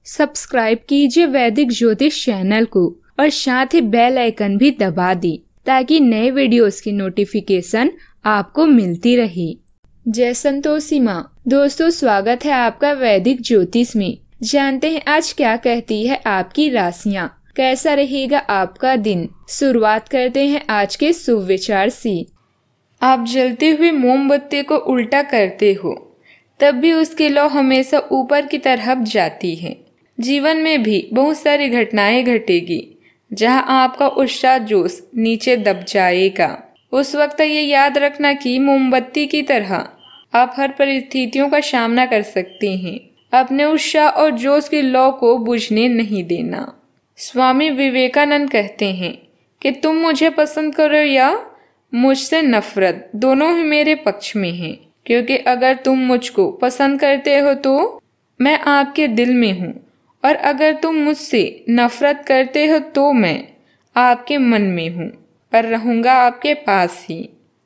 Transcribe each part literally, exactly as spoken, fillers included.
Subscribe कीजिए वैदिक ज्योतिष चैनल को और साथ ही बेल आइकन भी दबा दी ताकि नए वीडियोस की नोटिफिकेशन आपको मिलती रहे। जय संतोषी माँ। दोस्तों, स्वागत है आपका वैदिक ज्योतिष में। जानते हैं आज क्या कहती है आपकी राशियाँ, कैसा रहेगा आपका दिन। शुरुआत करते हैं आज के शुभ विचार से। आप जलती हुई मोमबत्ती को उल्टा करते हो तब भी उसकी लौ हमेशा ऊपर की तरफ जाती है। जीवन में भी बहुत सारी घटनाएं घटेगी जहां आपका उत्साह जोश नीचे दब जाएगा। उस वक्त ये याद रखना कि मोमबत्ती की तरह आप हर परिस्थितियों का सामना कर सकते हैं। अपने उत्साह और जोश की लौ को बुझने नहीं देना। स्वामी विवेकानंद कहते हैं कि तुम मुझे पसंद करो या मुझसे नफरत, दोनों ही मेरे पक्ष में हैं, क्योंकि अगर तुम मुझको पसंद करते हो तो मैं आपके दिल में हूँ और अगर तुम मुझसे नफरत करते हो तो मैं आपके मन में हूँ पर रहूंगा आपके पास ही।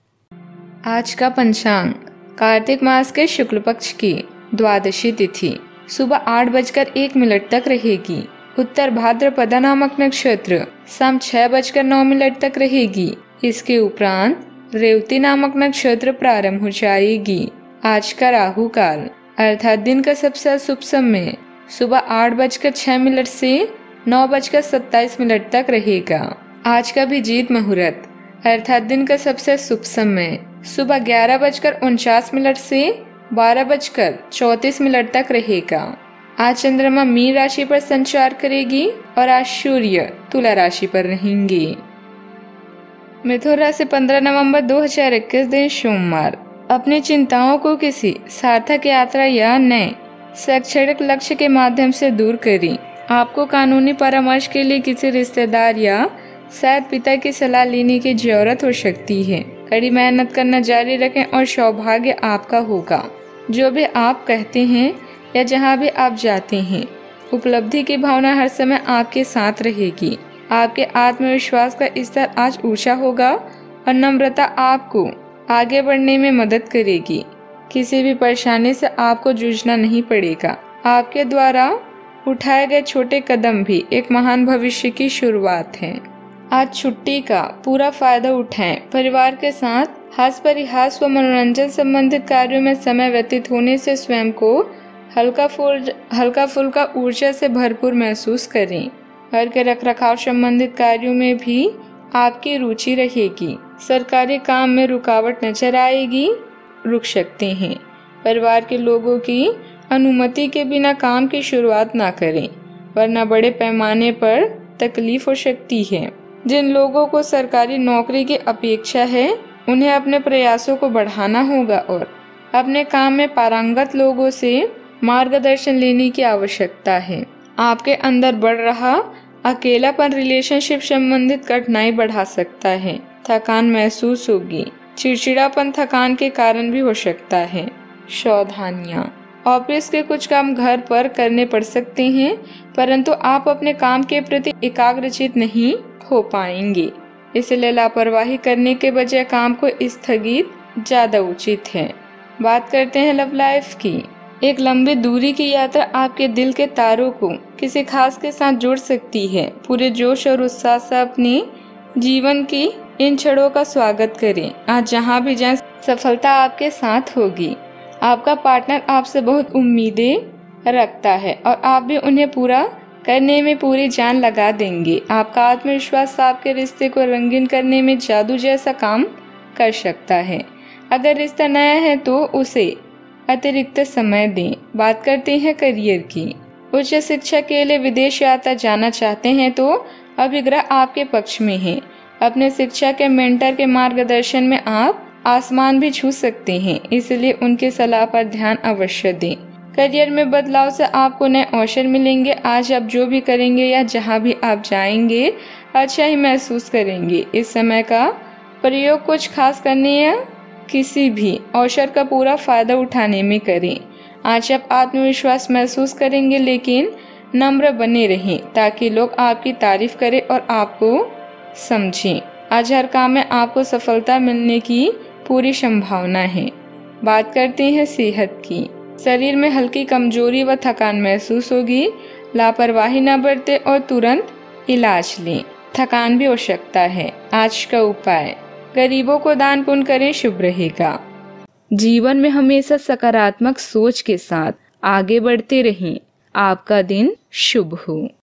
आज का पंचांग कार्तिक मास के शुक्ल पक्ष की द्वादशी तिथि सुबह आठ बजकर एक मिनट तक रहेगी। उत्तर भाद्रपदा नामक नक्षत्र शाम छह बजकर नौ मिनट तक रहेगी। इसके उपरांत रेवती नामक नक्षत्र प्रारंभ हो जाएगी। आज का राहु काल अर्थात दिन का सबसे शुभ समय सुबह आठ बजकर छह मिनट से नौ बजकर सत्ताईस मिनट तक रहेगा। आज का अभिजीत मुहूर्त अर्थात दिन का सबसे शुभ समय सुबह ग्यारह बजकर उनचास मिनट से बारह बजकर चौतीस मिनट तक रहेगा। आज चंद्रमा मीन राशि पर संचार करेगी और आज सूर्य तुला राशि पर रहेंगे। मिथुन राशि पंद्रह नवंबर दो हज़ार इक्कीस दिन सोमवार। अपनी चिंताओं को किसी सार्थक यात्रा या नए शैक्षणिक लक्ष्य के माध्यम से दूर करें। आपको कानूनी परामर्श के लिए किसी रिश्तेदार या शायद पिता की सलाह लेने की जरूरत हो सकती है। कड़ी मेहनत करना जारी रखें और सौभाग्य आपका होगा। जो भी आप कहते हैं या जहां भी आप जाते हैं, उपलब्धि की भावना हर समय आपके साथ रहेगी। आपके आत्मविश्वास का स्तर आज ऊंचा होगा और नम्रता आपको आगे बढ़ने में मदद करेगी। किसी भी परेशानी से आपको जूझना नहीं पड़ेगा। आपके द्वारा उठाए गए छोटे कदम भी एक महान भविष्य की शुरुआत है। आज छुट्टी का पूरा फायदा उठाएं। परिवार के साथ हास्य परिहास व मनोरंजन संबंधित कार्यों में समय व्यतीत होने से स्वयं को हल्का फुल हल्का फुल्का ऊर्जा से भरपूर महसूस करें। घर के रखरखाव संबंधित कार्यों में भी आपकी रुचि रहेगी। सरकारी काम में रुकावट नजर आएगी, रुक सकते हैं। परिवार के लोगों की अनुमति के बिना काम की शुरुआत ना करें, वरना बड़े पैमाने पर तकलीफ हो सकती है। जिन लोगों को सरकारी नौकरी की अपेक्षा है, उन्हें अपने प्रयासों को बढ़ाना होगा और अपने काम में पारंगत लोगों से मार्गदर्शन लेने की आवश्यकता है। आपके अंदर बढ़ रहा अकेलापन रिलेशनशिप संबंधित कठिनाई बढ़ा सकता है। थकान महसूस होगी। चिड़चिड़ापन थकान के कारण भी हो सकता है। सावधानियां। ऑफिस के कुछ काम घर पर करने पड़ सकते हैं, परंतु आप अपने काम के प्रति एकाग्रचित नहीं हो पाएंगे। इसलिए लापरवाही करने के बजाय काम को स्थगित ज्यादा उचित है। बात करते हैं लव लाइफ की। एक लंबी दूरी की यात्रा आपके दिल के तारों को किसी खास के साथ जोड़ सकती है। पूरे जोश और उत्साह से अपने जीवन की इन क्षणों का स्वागत करें। आज जहां भी जाएं, सफलता आपके साथ होगी। आपका पार्टनर आपसे बहुत उम्मीदें रखता है और आप भी उन्हें पूरा करने में पूरी जान लगा देंगे। आपका आत्मविश्वास आपके रिश्ते को रंगीन करने में जादू जैसा काम कर सकता है। अगर रिश्ता नया है तो उसे अतिरिक्त समय दें। बात करते हैं करियर की। उच्च शिक्षा के लिए विदेश यात्रा जाना चाहते हैं तो अभिग्रह आपके पक्ष में है। अपने शिक्षा के मेंटर के मार्गदर्शन में आप आसमान भी छू सकते हैं, इसलिए उनकी सलाह पर ध्यान अवश्य दें। करियर में बदलाव से आपको नए अवसर मिलेंगे। आज आप जो भी करेंगे या जहां भी आप जाएंगे, अच्छा ही महसूस करेंगे। इस समय का प्रयोग कुछ खास करने या किसी भी अवसर का पूरा फायदा उठाने में करें। आज आप आत्मविश्वास महसूस करेंगे, लेकिन नम्र बने रहें ताकि लोग आपकी तारीफ करें और आपको समझें। आज हर काम में आपको सफलता मिलने की पूरी संभावना है। बात करते हैं सेहत की। शरीर में हल्की कमजोरी व थकान महसूस होगी। लापरवाही न बरतें और तुरंत इलाज लें। थकान भी हो सकता है। आज का उपाय, गरीबों को दान पुण्य करें, शुभ रहेगा। जीवन में हमेशा सकारात्मक सोच के साथ आगे बढ़ते रहें। आपका दिन शुभ हो।